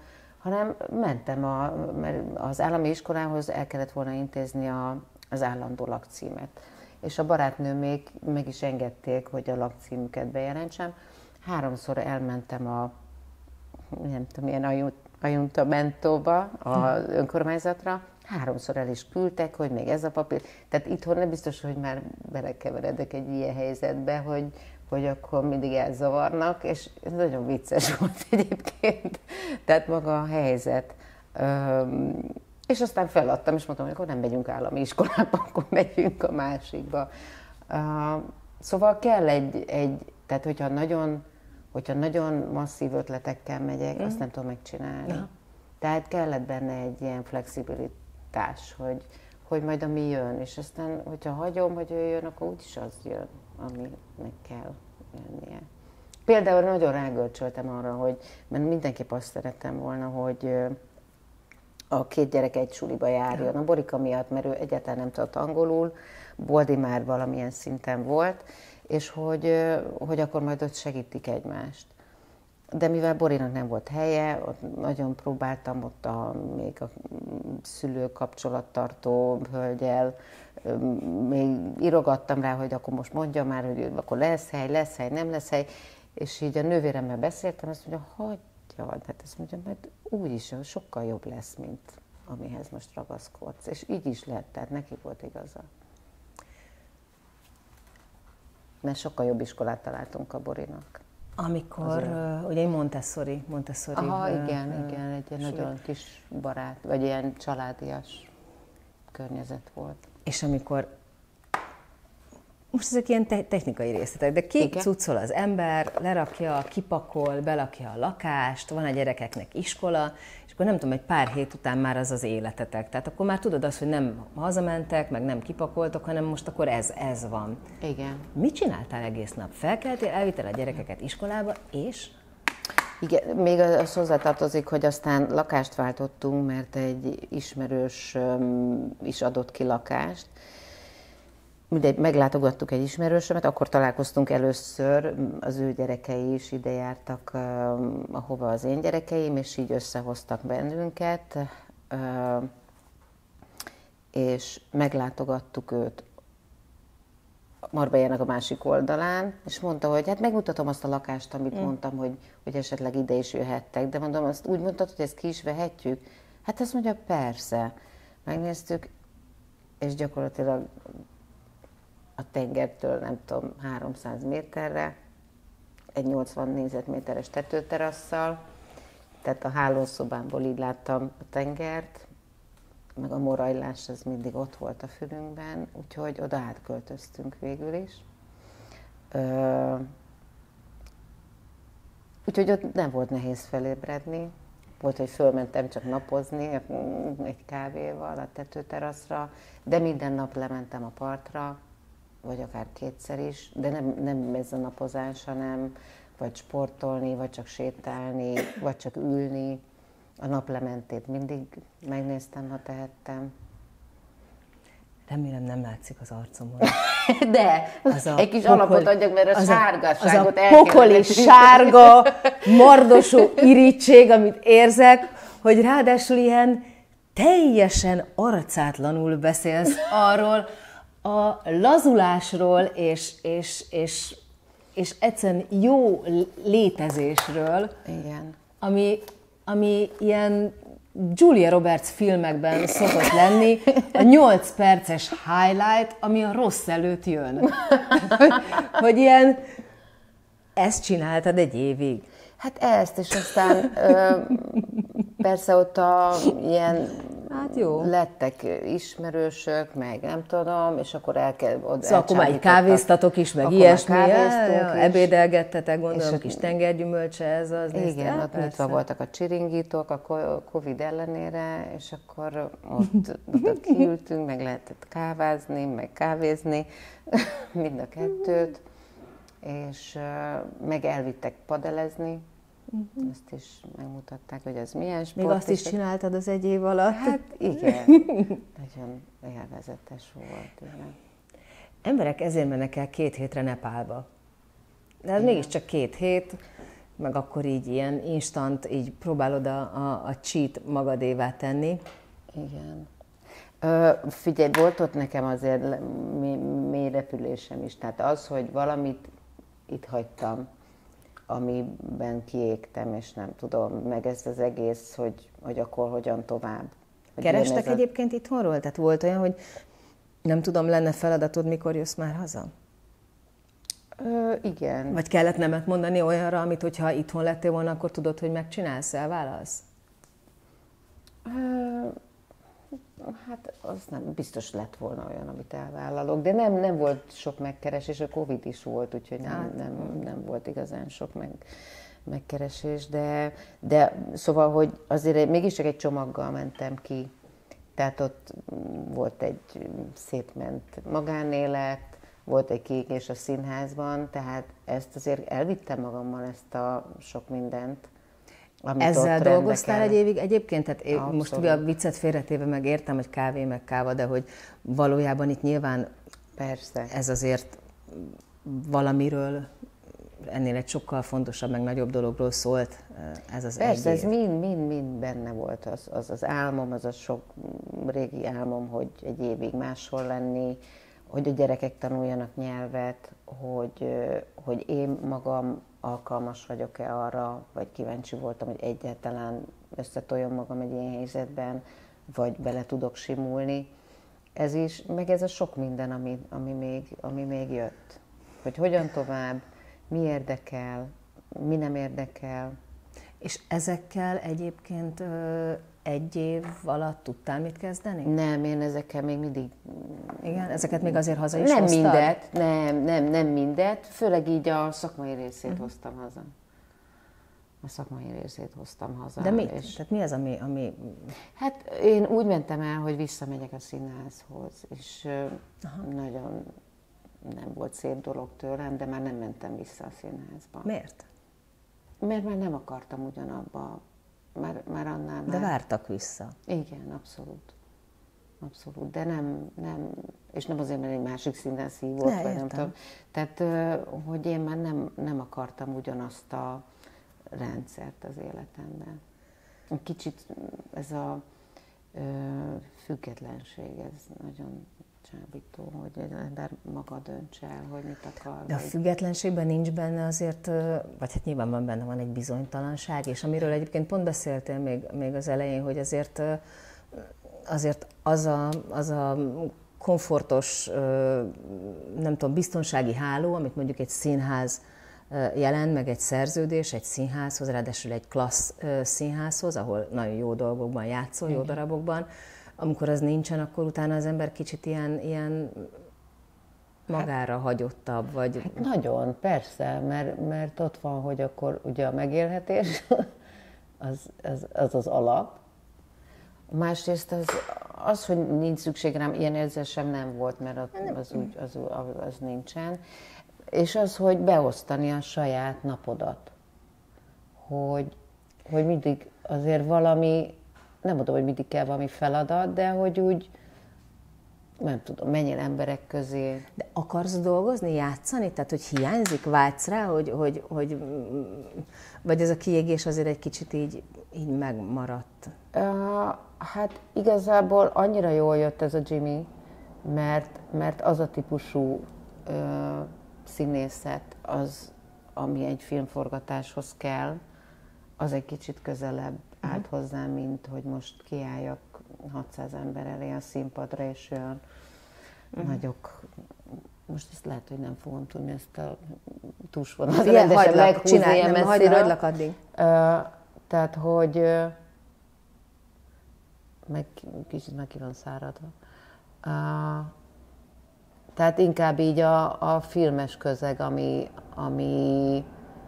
hanem mentem, a, mert az állami iskolához el kellett volna intézni a, az állandó lakcímet. És a barátnőm még meg is engedték, hogy a lakcímüket bejelentsem. Háromszor elmentem a, nem tudom, milyen ajuntamentóba, az önkormányzatra, háromszor el is küldtek, hogy még ez a papír. Tehát itthon nem biztos, hogy már belekeveredek egy ilyen helyzetbe, hogy, hogy akkor mindig elzavarnak, és ez nagyon vicces volt egyébként. Tehát maga a helyzet. Üm, és aztán feladtam, és mondtam, hogy akkor nem megyünk állami iskolába, akkor megyünk a másikba. Uh, szóval kell egy, egy, tehát hogyha nagyon, hogyha nagyon masszív ötletekkel megyek, mm. azt nem tudom megcsinálni. Ja. Tehát kellett benne egy ilyen flexibilitás, hogy, hogy majd ami jön, és aztán, hogyha hagyom, hogy ő jön, akkor úgyis az jön, aminek kell jönnie. Például nagyon rágörcsöltem arra, hogy, mert mindenképp azt szerettem volna, hogy a két gyerek egy suliba járjon. A Borika miatt, mert ő egyáltalán nem tudott angolul, Boldi már valamilyen szinten volt, és hogy, hogy akkor majd ott segítik egymást. De mivel Borinak nem volt helye, ott nagyon próbáltam ott a, még a szülő kapcsolattartó hölgyel, még írogattam rá, hogy akkor most mondja már, hogy akkor lesz hely, lesz hely, nem lesz hely, és így a nővéremmel beszéltem, azt mondja, hagyjad, hát azt mondja, mert úgyis sokkal jobb lesz, mint amihez most ragaszkodsz. És így is lett, tehát neki volt igaza. Mert sokkal jobb iskolát találtunk a Borinak. Amikor, uh, ugye egy Montessori, Montessori. Aha, uh, igen, uh, igen, egy ilyen nagyon kis barát, vagy ilyen családias környezet volt. És amikor, most ezek ilyen te- technikai részletek, de kicuccol az ember, lerakja, kipakol, belakja a lakást, van a gyerekeknek iskola, és akkor nem tudom, egy pár hét után már az az életetek. Tehát akkor már tudod azt, hogy nem hazamentek, meg nem kipakoltok, hanem most akkor ez, ez van. Igen. Mit csináltál egész nap? Felkeltél, elvittél a gyerekeket iskolába, és? Igen, még az hozzátartozik, hogy aztán lakást váltottunk, mert egy ismerős is adott ki lakást. Mindegy, meglátogattuk egy ismerősömet, akkor találkoztunk először, az ő gyerekei is ide jártak, ahova az én gyerekeim, és így összehoztak bennünket, és meglátogattuk őt Marbellának a másik oldalán, és mondta, hogy hát megmutatom azt a lakást, amit mm. mondtam, hogy, hogy esetleg ide is jöhettek, de mondom, azt úgy mondtad, hogy ezt ki is vehetjük? Hát azt mondja, persze. Megnéztük, és gyakorlatilag a tengertől, nem tudom, háromszáz méterre, egy nyolcvan négyzetméteres tetőterasszal, tehát a hálószobámból így láttam a tengert, meg a morajlás az mindig ott volt a fülünkben, úgyhogy oda átköltöztünk végül is. Ö, úgyhogy ott nem volt nehéz felébredni. Volt, hogy fölmentem csak napozni egy kávéval a tetőteraszra, de minden nap lementem a partra, vagy akár kétszer is, de nem, nem ez a napozás, hanem vagy sportolni, vagy csak sétálni, vagy csak ülni. A naplementét mindig megnéztem, ha tehettem. Remélem nem látszik az arcomon. De, az egy kis pokol, alapot adjak, mert a az sárgasságot el Az a pokoli sárga, mardosó irítség, amit érzek, hogy ráadásul ilyen teljesen arcátlanul beszélsz arról a lazulásról és, és, és, és egyszerűen jó létezésről, igen. Ami, ami ilyen Julia Roberts filmekben szokott lenni, a nyolc perces highlight, ami a rossz előtt jön. Hogy, hogy ilyen, ezt csináltad egy évig. Hát ezt, és aztán ö, persze ott a ilyen hát jó. lettek ismerősök, meg nem tudom, és akkor el kell oda. Szóval akkor már kávéztatok is, meg ilyesmi, ebédelgettetek, gondolom, kis tengergyümölcse, ez az. Igen, ott nyitva voltak a csiringítók a Covid ellenére, és akkor ott, ott kiültünk, meg lehetett kávázni, meg kávézni, mind a kettőt, és meg elvittek padelezni. Uh-huh. Ezt is megmutatták, hogy ez milyen sport. Még azt is csináltad az egy év alatt? Hát igen, nagyon élvezetes volt. Igen. Emberek ezért mennek el két hétre Nepálba. De ez mégiscsak két hét. meg akkor így ilyen instant, így próbálod a, a, a cheat magadévá tenni. Igen. Ö, figyelj, volt ott nekem azért mély, mély repülésem is. Tehát az, hogy valamit itt hagytam, amiben kiégtem, és nem tudom, meg ez az egész, hogy, hogy akkor hogyan tovább. Hogy Kerestek a... egyébként itthonról? Tehát volt olyan, hogy nem tudom, lenne feladatod, mikor jössz már haza? Ö, igen. Vagy kellett nemet mondani olyanra, amit hogyha itthon lettél volna, akkor tudod, hogy megcsinálsz, elválasz? Ö, hát az nem biztos lett volna olyan, amit elvállalok, de nem, nem volt sok megkeresés, a Covid is volt, úgyhogy nem, hát, nem, nem volt igazán sok meg, megkeresés, de, de szóval, hogy azért mégiscsak egy csomaggal mentem ki, tehát ott volt egy szétment magánélet, volt egy kiégés a színházban, tehát ezt azért elvittem magammal, ezt a sok mindent. Ezzel dolgoztál egy évig egyébként? Tehát én most a viccet félretéve meg értem, hogy kávé meg káva, de hogy valójában itt nyilván persze. Ez azért valamiről, ennél egy sokkal fontosabb, meg nagyobb dologról szólt ez az Persze, egy ez mind-mind benne volt, az, az az álmom, az a sok régi álmom, hogy egy évig máshol lenni, hogy a gyerekek tanuljanak nyelvet, hogy, hogy én magam alkalmas vagyok-e arra, vagy kíváncsi voltam, hogy egyáltalán összetoljam magam egy ilyen helyzetben, vagy bele tudok simulni. Ez is, meg ez a sok minden, ami, ami, még, ami még jött. Hogy hogyan tovább, mi érdekel, mi nem érdekel. És ezekkel egyébként ö, egy év alatt tudtál mit kezdeni? Nem, én ezekkel még mindig... Igen, ezeket még azért haza is nem hoztad? Mindet, nem, nem, nem mindet, főleg így a szakmai részét uh-huh. hoztam haza. A szakmai részét hoztam haza. De mit? És Tehát mi az, ami, ami... Hát én úgy mentem el, hogy visszamegyek a színházhoz, és Aha. nagyon nem volt szép dolog tőlem, de már nem mentem vissza a színházba. Miért? Mert már nem akartam ugyanabba, már, már annál már... De vártak vissza. Igen, abszolút. Abszolút, de nem, nem, és nem azért, mert egy másik színház hívott, ne, vagy nem tudom. Tehát, hogy én már nem, nem akartam ugyanazt a rendszert az életemben. Kicsit ez a ö, függetlenség, ez nagyon csábító, hogy egy ember maga dönts el, hogy mit akar. De a függetlenségben nincs benne azért, vagy hát nyilván van benne van egy bizonytalanság, és amiről egyébként pont beszéltél még, még az elején, hogy azért, azért az a, az a komfortos, nem tudom, biztonsági háló, amit mondjuk egy színház jelent, meg egy szerződés egy színházhoz, ráadásul egy klassz színházhoz, ahol nagyon jó dolgokban játszol, jó darabokban. Amikor az nincsen, akkor utána az ember kicsit ilyen, ilyen magára hát, hagyottabb, vagy... Hát nagyon, persze, mert, mert ott van, hogy akkor ugye a megélhetés az az, az, az alap. Másrészt az, az, hogy nincs szükség rám, ilyen érzésem nem volt, mert az, úgy, az, az nincsen. És az, hogy beosztani a saját napodat. Hogy, hogy mindig azért valami, nem mondom, hogy mindig kell valami feladat, de hogy úgy, nem tudom, menjél emberek közé. De akarsz dolgozni, játszani? Tehát, hogy hiányzik, vágysz rá, hogy, hogy, hogy vagy ez a kiégés azért egy kicsit így, így megmaradt? Uh, hát igazából annyira jól jött ez a Jimmy, mert, mert az a típusú uh, színészet, az, ami egy filmforgatáshoz kell, az egy kicsit közelebb állt uh-huh. hozzám, mint hogy most kiálljak hatszáz ember elé a színpadra, és olyan uh-huh. nagyok, most ezt lehet, hogy nem fogom tudni ezt a túlsvonalat rendesen meghúzni ilyen messzire. Hagylak addig. Uh, tehát, hogy uh, meg kicsit meg ki van száradva. Uh, Tehát inkább így a, a filmes közeg, ami, ami,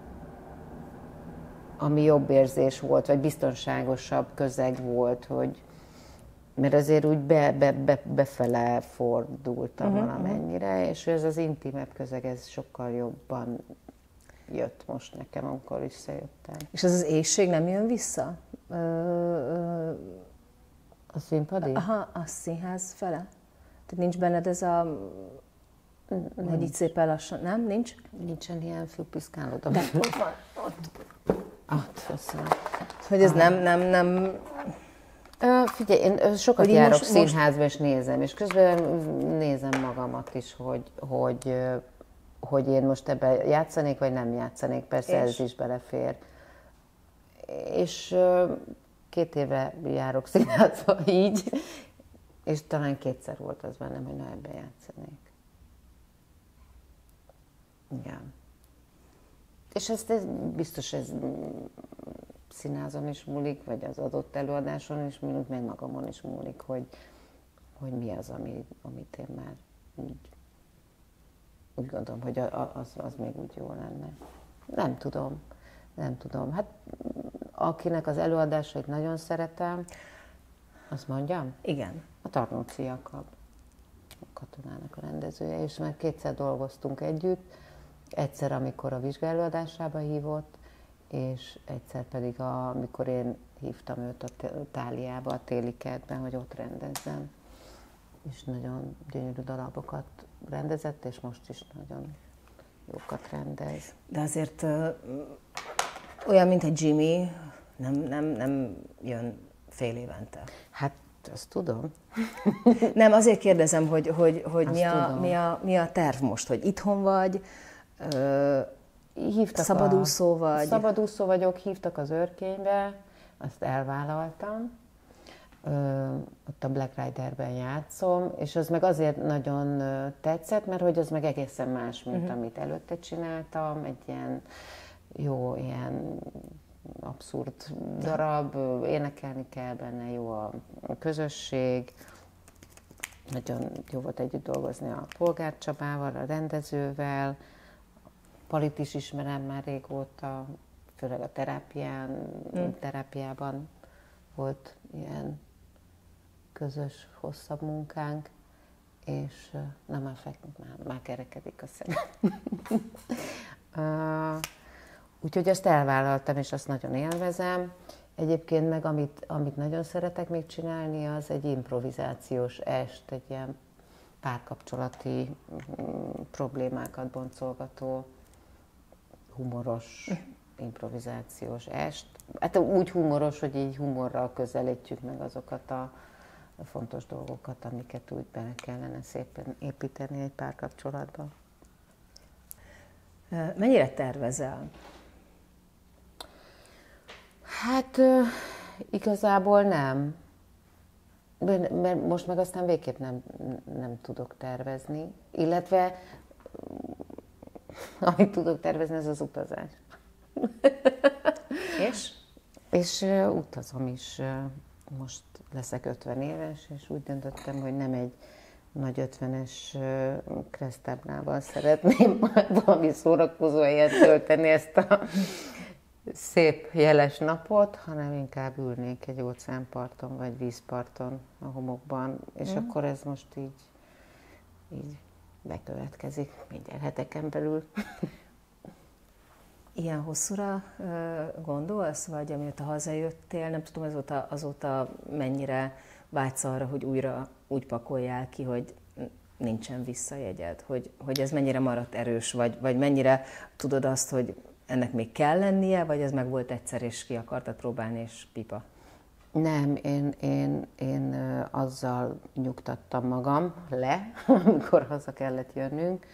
ami jobb érzés volt, vagy biztonságosabb közeg volt, hogy, mert azért úgy be, be, be, befele fordultam uh-huh, valamennyire, és ez az intimebb közeg, ez sokkal jobban jött most nekem, amikor visszajöttem. És ez az éhség nem jön vissza? Ö, ö, a színpadi? Aha, a színház fele. Tehát nincs benned ez a... Nem. Hogy így szépen lassan, nem? Nincs? Nincsen ilyen fülpiszkálódom. De ott van, Ott, köszönöm. Hogy ez nem, nem, nem... Ö, figyelj, én sokat Hogy járok most- színházba, és nézem, és közben nézem magamat is, hogy, hogy, ö, hogy én most ebben játszanék, vagy nem játszanék. Persze És? ez is belefér. És ö, két éve járok színházba így, és talán kétszer volt az bennem, hogy na, ebben játszanék. Igen. És ezt ez, biztos ez színházon is múlik, vagy az adott előadáson is múlik, meg magamon is múlik, hogy, hogy mi az, ami, amit én már úgy, úgy gondolom, hogy a- a- az, az még úgy jó lenne. Nem tudom, nem tudom. Hát akinek az előadásait nagyon szeretem, azt mondjam? Igen. A Tarnóci Jakab, a Katonának a rendezője, és már kétszer dolgoztunk együtt, egyszer, amikor a vizsgálóadásába hívott, és egyszer pedig, a, amikor én hívtam őt a T- Táliába, a Téli Kertben, hogy ott rendezzem. És nagyon gyönyörű darabokat rendezett, és most is nagyon jókat rendez. De azért ö, olyan, mint egy Jimmy, nem, nem, nem jön fél évente. Hát, azt tudom. Nem, azért kérdezem, hogy, hogy, hogy mi, a, tudom. mi, a, mi a terv most, hogy itthon vagy, ö, Hívtak szabadúszó a, vagy. Szabadúszó vagyok, hívtak az Őrkénybe, azt elvállaltam. Ö, ott a Black Riderben játszom, és az meg azért nagyon ö, tetszett, mert hogy az meg egészen más, mint uh-huh. amit előtte csináltam. Egy ilyen jó, ilyen abszurd darab, ö, énekelni kell benne, jó a közösség. Nagyon jó volt együtt dolgozni a Polgár Csabával, a rendezővel. Palit is ismerem már régóta, főleg a terápián, mm. terápiában volt ilyen közös, hosszabb munkánk, és na már, fek, már, már kerekedik a szemem. uh, úgyhogy azt elvállaltam, és azt nagyon élvezem. Egyébként meg, amit, amit nagyon szeretek még csinálni, az egy improvizációs est, egy ilyen párkapcsolati mm, problémákat boncolgató, humoros, improvizációs est. Hát úgy humoros, hogy így humorral közelítjük meg azokat a fontos dolgokat, amiket úgy bele kellene szépen építeni egy párkapcsolatba. Mennyire tervezel? Hát ö, igazából nem. Mert most meg aztán végképp nem, nem tudok tervezni. Illetve amit tudok tervezni, ez az utazás. És? És uh, utazom is. Uh, most leszek ötven éves, és úgy döntöttem, hogy nem egy nagy ötvenes uh, kresztábnával szeretném valami szórakozó helyen tölteni ezt a szép, jeles napot, hanem inkább ülnék egy óceánparton, vagy vízparton, a homokban, és mm. akkor ez most így, így bekövetkezik mindjárt heteken belül. Ilyen hosszúra gondolsz, vagy amióta hazajöttél, nem tudom, azóta, azóta mennyire vágysz arra, hogy újra úgy pakoljál ki, hogy nincsen visszajegyed, hogy, hogy ez mennyire maradt erős, vagy, vagy mennyire tudod azt, hogy ennek még kell lennie, vagy ez meg volt egyszer, és ki akartad próbálni, és pipa? Nem, én, én, én azzal nyugtattam magam le, amikor haza kellett jönnünk,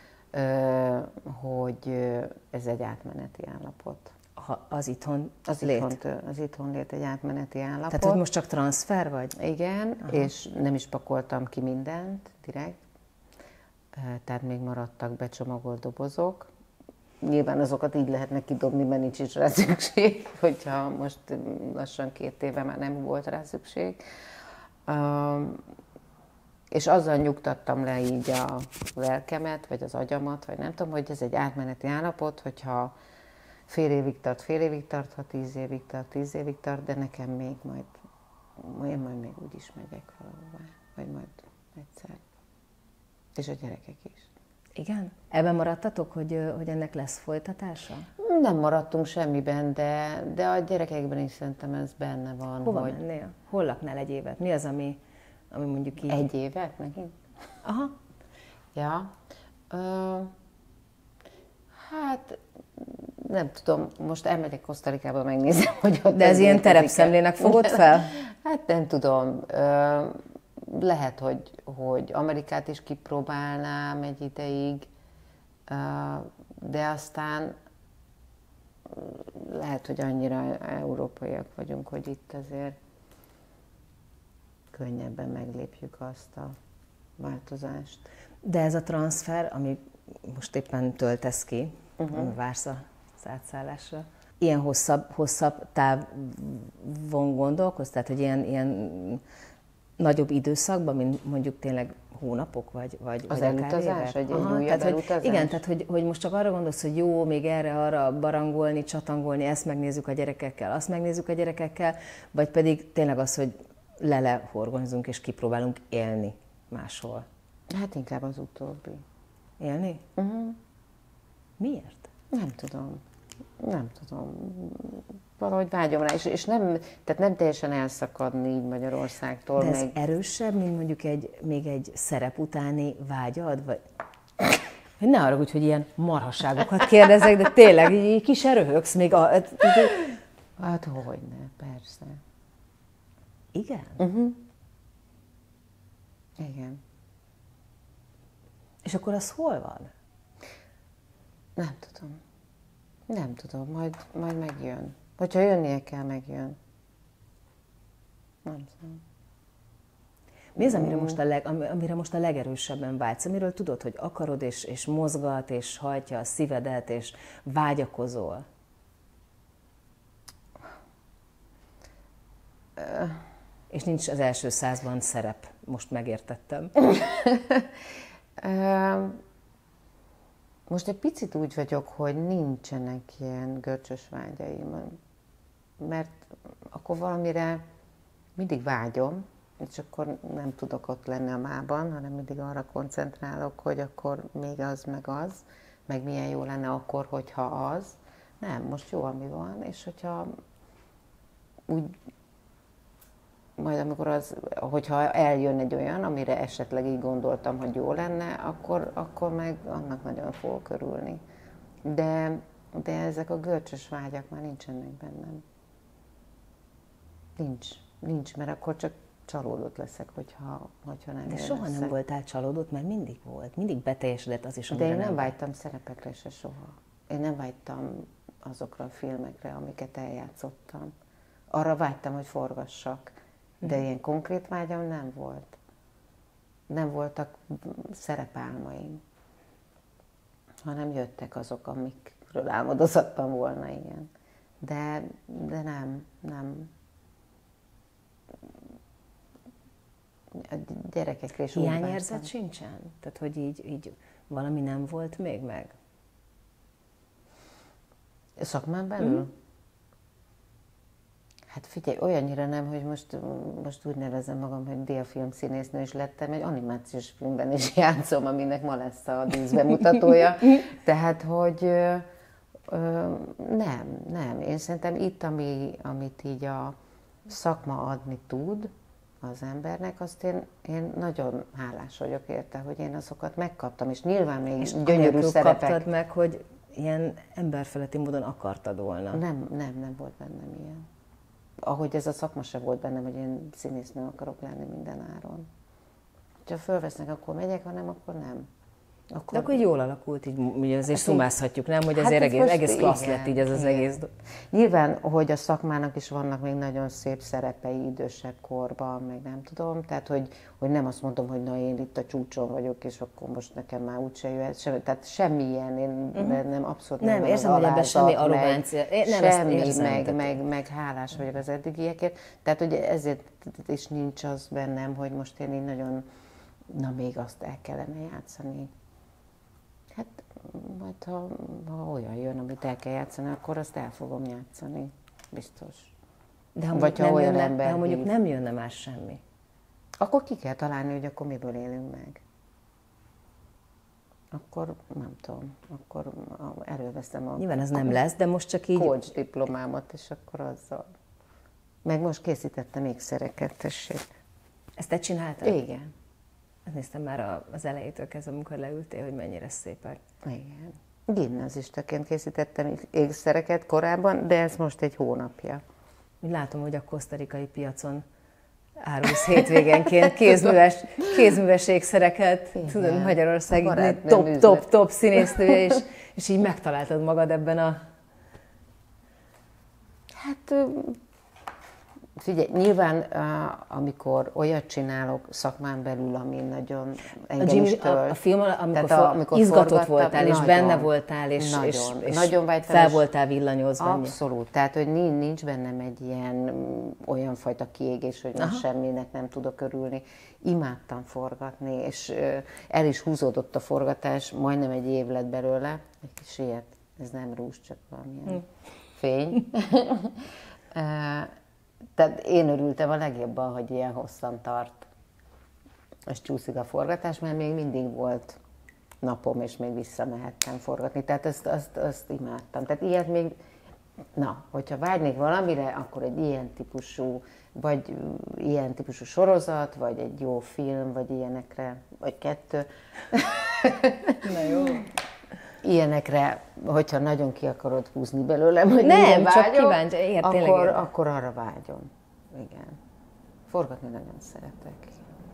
hogy ez egy átmeneti állapot. Ha az itthon az lét? Itthon, az itthon lét egy átmeneti állapot. Tehát, hogy most csak transfer vagy? Igen, aha. És nem is pakoltam ki mindent direkt, tehát még maradtak becsomagolt dobozok. Nyilván azokat így lehetne kidobni, mert nincs is rá szükség, hogyha most lassan két éve már nem volt rá szükség. És azzal nyugtattam le így a lelkemet, vagy az agyamat, vagy nem tudom, hogy ez egy átmeneti állapot, hogyha fél évig tart, fél évig tart, ha tíz évig tart, tíz évig tart, de nekem még majd, én majd még úgy is megyek valahová, vagy majd egyszer. És a gyerekek is. Igen? Ebben maradtatok, hogy, hogy ennek lesz folytatása? Nem maradtunk semmiben, de, de a gyerekekben is szerintem ez benne van. Hova hogy... mennél? Hol laknál egy évet? Mi az, ami, ami mondjuk így... Egy évet megint? Aha. Ja. Ö, hát nem tudom, most elmegyek Kosztarikába, megnézem, hogy ott... De ez ilyen terepszemlének fogod fel? Hát nem tudom. Lehet, hogy, hogy Amerikát is kipróbálnám egy ideig, de aztán lehet, hogy annyira európaiak vagyunk, hogy itt azért könnyebben meglépjük azt a változást. De ez a transfer, ami most éppen töltesz ki, Uh-huh. vársz az átszállásra, ilyen hosszabb, hosszabb távon gondolkozz? Tehát, hogy ilyen, ilyen nagyobb időszakban, mint mondjuk tényleg hónapok, vagy, vagy, az vagy akár elutazás, évek? egy, egy újabb tehát, elutazás? Hogy, igen, tehát hogy, hogy most csak arra gondolsz, hogy jó, még erre-arra barangolni, csatangolni, ezt megnézzük a gyerekekkel, azt megnézzük a gyerekekkel, vagy pedig tényleg az, hogy lele horgonyzunk és kipróbálunk élni máshol. Hát inkább az utóbbi. Élni? Uh-huh. Miért? Nem tudom. Nem tudom. Valahogy vágyom rá, és, és nem, tehát nem teljesen elszakadni így Magyarországtól. De ez meg... erősebb, mint mondjuk egy, még egy szerep utáni vágyad? Vagy... Ne haragudj, hogy ilyen marhaságokat kérdezek, de tényleg így ki se röhögsz még a... Hát hogyne, persze. Igen? Uh-huh. Igen. És akkor az hol van? Nem tudom. Nem tudom, majd, majd megjön. Hogyha jönnie kell, megjön. Nem tudom. Mi az, amire most a, leg, amire most a legerősebben vágysz? Amiről tudod, hogy akarod, és, és mozgat, és hajtja a szívedet, és vágyakozol? Uh. És nincs az első százban szerep. Most megértettem. uh. Most egy picit úgy vagyok, hogy nincsenek ilyen görcsös vágyaim, mert akkor valamire mindig vágyom, és akkor nem tudok ott lenni a mában, hanem mindig arra koncentrálok, hogy akkor még az, meg az, meg milyen jó lenne akkor, hogyha az. Nem, most jó, ami van, és hogyha úgy, majd amikor az, hogyha eljön egy olyan, amire esetleg így gondoltam, hogy jó lenne, akkor, akkor meg annak nagyon fogok örülni. De, de ezek a görcsös vágyak már nincsenek bennem. Nincs. Nincs, mert akkor csak csalódott leszek, hogyha, hogyha nem De jön soha össze. nem voltál csalódott, mert mindig volt. Mindig beteljesedett az is, De amire én nem nem vágytam szerepekre se soha. Én nem vágytam azokra a filmekre, amiket eljátszottam. Arra vágytam, hogy forgassak. De ilyen konkrét vágyam nem volt. Nem voltak szerepálmaim, hanem jöttek azok, amikről álmodozhattam volna, igen. De, de nem, nem. A gyerekekre is úgy hiányérzet vágytam. sincsen? Tehát, hogy így, így valami nem volt még meg? Szakmán belül? Mm. Hát figyelj, olyannyira nem, hogy most, most úgy nevezem magam, hogy diafilm színésznő is lettem, egy animációs filmben is játszom, aminek ma lesz a díszbemutatója. Tehát, hogy ö, ö, nem, nem. Én szerintem itt, ami, amit így a szakma adni tud az embernek, azt én, én nagyon hálás vagyok érte, hogy én azokat megkaptam, és nyilván még és gyönyörű szerepek. Kaptad meg, hogy ilyen emberfeletti módon akartad volna? Nem, nem, nem volt bennem ilyen. Ahogy ez a szakma se volt bennem, hogy én színésznő akarok lenni minden áron. Ha fölvesznek, akkor megyek, ha nem, akkor nem. Akkor... De akkor így jól alakult, így, így azért hát szumázhatjuk, nem? Hogy hát azért egész, egész klassz igen, lett így ez az igen. egész. Nyilván, hogy a szakmának is vannak még nagyon szép szerepei idősebb korban, meg nem tudom. Tehát, hogy, hogy nem azt mondom, hogy na én itt a csúcson vagyok, és akkor most nekem már úgyse jöhet. Sem, tehát semmilyen, én uh-huh. nem abszolút nem, nem érzem, hogy ebben semmi arrogancia. Meg, semmi, érzem, meg, meg, meg hálás vagyok az eddigiekért. Tehát, hogy ezért is nincs az bennem, hogy most én így nagyon, na még azt el kellene játszani. Hát, majd ha, ha olyan jön, amit el kell játszani, akkor azt el fogom játszani. Biztos. De ha, Vagy ha nem olyan jönne, ember de ha mondjuk hív, nem jönne más semmi. Akkor ki kell találni, hogy akkor miből élünk meg. Akkor nem tudom, akkor előveszem a... Nyilván ez nem lesz, de most csak így... coach diplomámat, és akkor azzal... Meg most készítettem ékszereket, tessék. Ezt te csináltad? Igen. Ezt néztem már az elejétől kezdve, amikor leültél, hogy mennyire szépek. Igen. Gimnazistaként készítettem ékszereket korábban, de ez most egy hónapja. Látom, hogy a kosztarikai piacon árulsz hétvégenként kézműves, kézműves ékszereket, Igen. tudod, Magyarország Barátnőm top, üzlet. top, top színésznője, és, és így megtaláltad magad ebben a... Hát figyelj, nyilván amikor olyat csinálok szakmán belül, ami nagyon engem is tölt. A, a film, amikor, a, amikor izgatott voltál, és nagyon, benne voltál, és, nagyon, és, és nagyon fel voltál villanyozva. Abszolút, tehát hogy nincs bennem egy ilyen olyan fajta kiégés, hogy most semminek nem tudok örülni. Imádtam forgatni, és el is húzódott a forgatás, majdnem egy év lett belőle, egy kis ilyet, ez nem rúzs, csak valamilyen hm. fény. Tehát én örültem a legjobban, hogy ilyen hosszan tart, és csúszik a forgatás, mert még mindig volt napom, és még visszamehettem forgatni. Tehát ezt, azt, azt imádtam. Tehát ilyet még, na, hogyha vágynék valamire, akkor egy ilyen típusú, vagy ilyen típusú sorozat, vagy egy jó film, vagy ilyenekre, vagy kettő. Na jó. Ilyenekre, hogyha nagyon ki akarod húzni belőlem, hogy nem, vágyom, csak kíváncsi, ért, akkor, akkor arra vágyom. Igen. Forgatni nagyon szeretek.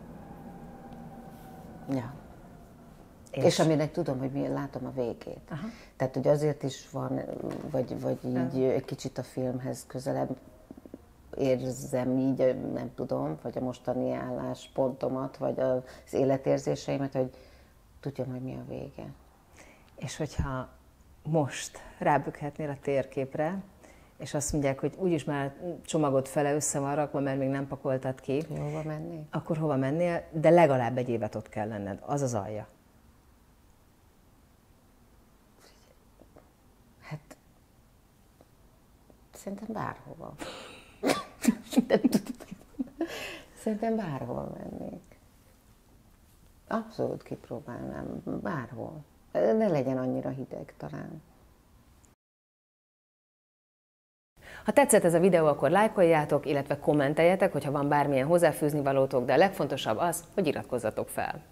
Ja. És, és aminek tudom, hogy milyen látom a végét. Aha. Tehát, hogy azért is van, vagy, vagy így egy kicsit a filmhez közelebb érzem így, nem tudom, vagy a mostani álláspontomat, vagy az életérzéseimet, hogy tudjam, hogy mi a vége. És hogyha most rábökhetnél a térképre, és azt mondják, hogy úgyis már csomagod fele össze van rakva, mert még nem pakoltad ki. Hova mennél? Akkor hova mennél, de legalább egy évet ott kell lenned. Az az alja. Hát, szerintem bárhova. Szerintem bárhol mennék. Abszolút kipróbálnám, bárhol. Ne legyen annyira hideg talán. Ha tetszett ez a videó, akkor lájkoljátok, illetve kommenteljetek, hogyha van bármilyen hozzáfűzni valótok, de a legfontosabb az, hogy iratkozzatok fel.